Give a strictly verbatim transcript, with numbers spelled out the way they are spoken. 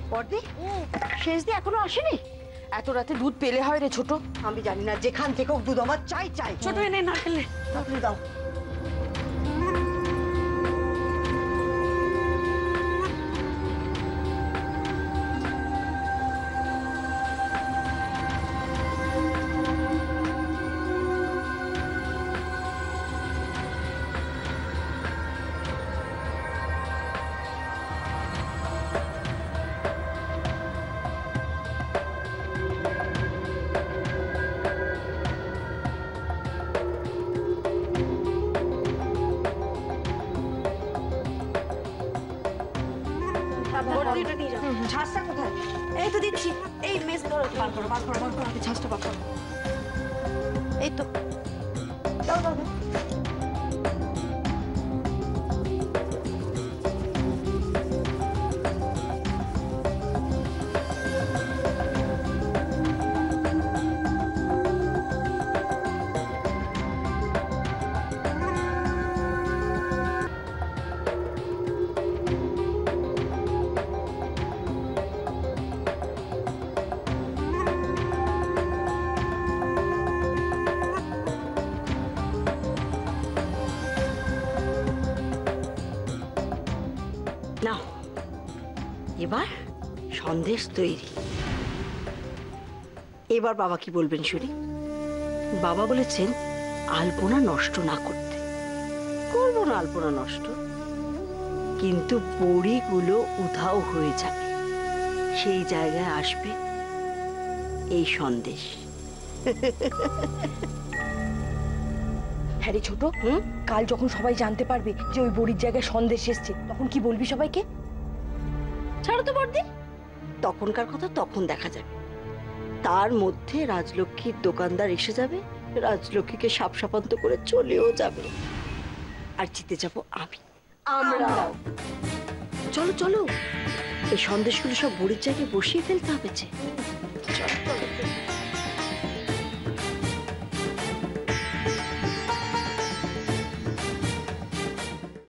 বর্দি, শেষ দিয়ে এখনো আসেনি? এত রাতে দুধ পেলে হয় রে ছোট? আমি জানি না, যেখান থেকে দুধ আমার চাই চাই। ছোট এনে না খেলে তাড়াতাড়ি দাও। ছাঁচটা কোথায়? এই তো দিচ্ছি। এই মেজ ধরো, বার করো বার করো বার করো, আগে ছাঁচটা বার করো। এই তো দাও দাও দাও। নাও, এবার সন্দেশ তৈরি। এবার বাবা কি বলবেন শুনি। বাবা বলেছেন আলপনা নষ্ট না করতে। করবো না আলপনা নষ্ট, কিন্তু বড়িগুলো উধাও হয়ে যাবে, সেই জায়গায় আসবে এই সন্দেশ। হ্যাঁ রে ছোট, কাল যখন সবাই জানতে পারবে যে ওই বড়ির জায়গায় সন্দেশ এসছে, তখন কি বলবি সবাইকে? ছাড়ো তো বর্দি, তখনকার কথা তখন দেখা যাবে। তার মধ্যে রাজলক্ষ্মীর দোকানদার এসে যাবে, রাজলক্ষ্মীকে সাপ সাপান্ত করে চলেও যাবে, আর জিতে যাব আমি। আমরা চলো চলো, এই সন্দেশগুলো সব বড়ির জায়গায় বসিয়ে ফেলতে হবে যে।